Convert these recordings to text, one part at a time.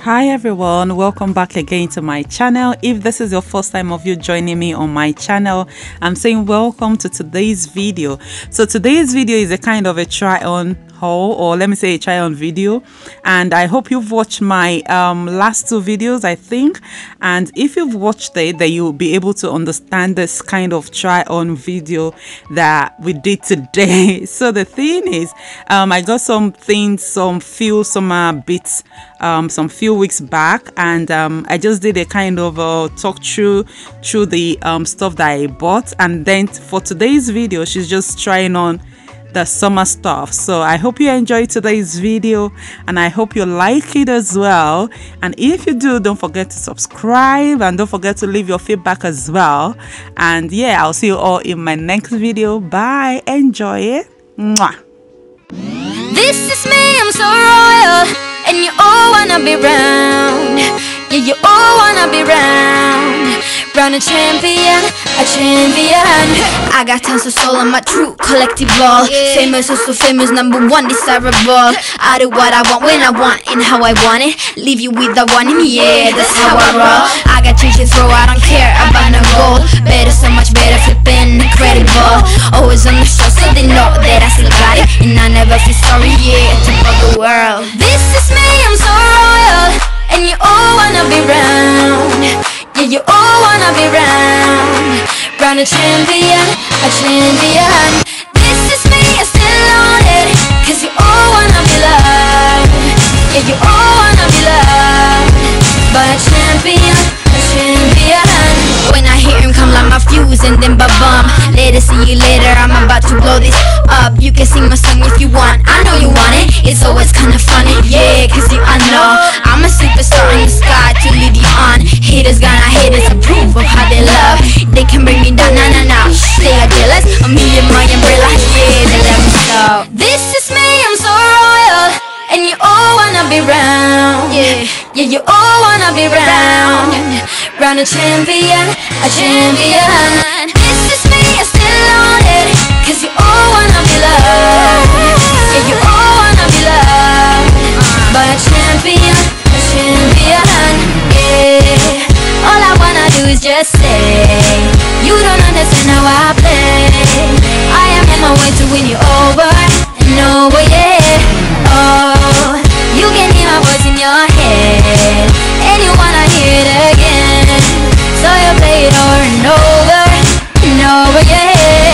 Hi everyone, welcome back again to my channel. If this is your first time of you joining me on my channel, I'm saying welcome to today's video. So today's video is a kind of a try on haul, or let me say a try on video, and I hope you've watched my last two videos, I think, and if you've watched it, then you'll be able to understand this kind of try on video that we did today. So the thing is, I got some things, some few bits some few weeks back, and I just did a kind of talk through the stuff that I bought, and then for today's video she's just trying on the summer stuff. So I hope you enjoy today's video, and I hope you like it as well. And if you do, don't forget to subscribe, and don't forget to leave your feedback as well. And yeah, I'll see you all in my next video. Bye, enjoy it. Mwah. This is me, I'm so royal, and you all wanna be round. Yeah, you all wanna be round. Round a champion, a champion. I got tons of soul on my true collective ball. Famous, oh so famous, #1 desirable. I do what I want, when I want, and how I want it. Leave you with the one in the air, that's how I roll. I got change to throw, I don't care about no gold. Better, so much better, flipping incredible. Always on the show, so they know that I still got it, and I never feel sorry, yeah, to fuck the world. This is me, I'm so royal, and you all wanna be round. Yeah, you all wanna be round. Round a champion, a champion. This is me, I'm still on it, cause you all wanna be loved. Yeah, you all wanna be loved by a champion, a champion. When I hear him come like my fuse and then ba-bum. Later, see you later, I'm about to blow this up. You can sing my song if you want, I know you want it. It's always kinda funny, yeah, cause I know I'm a superstar in the sky to lead you on. Haters gonna hate us, approve of how they love. They can bring me down, nah, nah, nah. They are jealous of me and my umbrella, yeah, they love me so. This is me, I'm so royal, and you all wanna be round. Yeah, yeah, you all wanna be round. Round a champion, a champion. This is me, I'm still on it, cause you all wanna be loved. Yeah, you all wanna be loved by a champion, a champion. Yeah, all I wanna do is just say, you don't understand how I play. I am on my way to win you over and over, yeah. Oh, you can hear my voice in your head, and you wanna hear it again, so you play it over and over and over, yeah.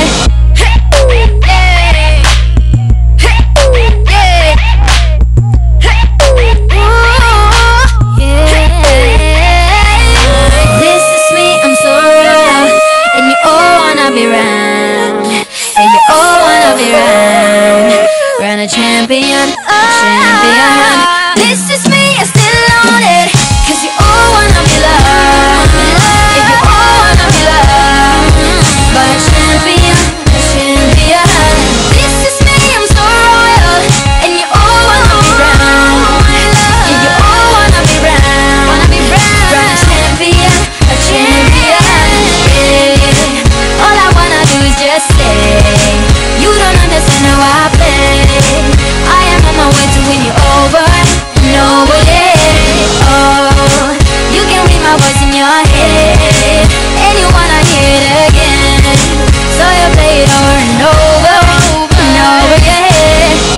A champion, a champion. This is me, I'm still on it, cause you all wanna be loved. Yeah, you all wanna be loved by a champion, a champion. This is me, I'm so royal, and you all wanna be round. Yeah, you all wanna be round. Round a champion, a champion. Yeah, all I wanna do is just say, you don't understand how I play. I am on my way to win you over and over, yeah. Oh, you can read my voice in your head, and you wanna hear it again, so you play it over and over and over, yeah.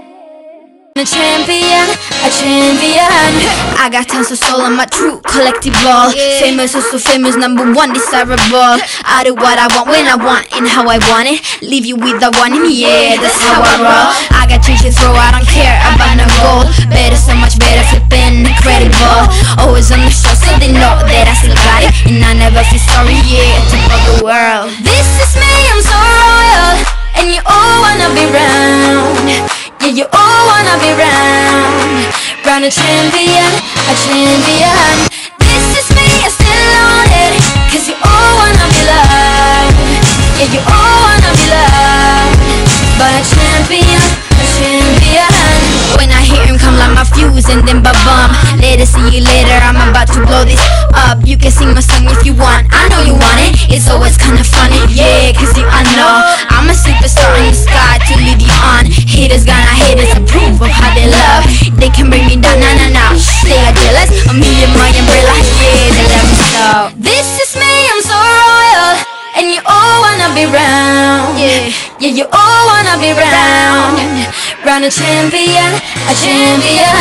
A champion, a champion. I got tons of soul on my true collective ball. Famous, oh so famous, #1 desirable. I do what I want, when I want, and how I want it. Leave you with the one in the air, that's how I roll. I got change to throw, I don't care about no gold. Better, so much better, flipping incredible. Always on the show, so they know that I still got it, and I never feel sorry, yeah, to fuck the world. This is me, I'm so royal, and you all wanna be round. Yeah, you all wanna be round. Round a champion, a champion. This is me, I'm still on it, cause you all wanna be loved. Yeah, you all wanna be loved by a champion, a champion. When I hear him come like my fuse and then ba-bum. Later, see you later, I'm about to blow this up. You can sing my song if you want, I know you want it. It's always kinda funny, yeah, cause I know I'm a superstar in the sky to lead you on. Haters gonna hate us, approve of how they love. They can bring me down, nah, nah, nah. They are jealous This is me, I'm so royal, and you all wanna be round. Yeah, you all wanna be round. Round a champion, a champion.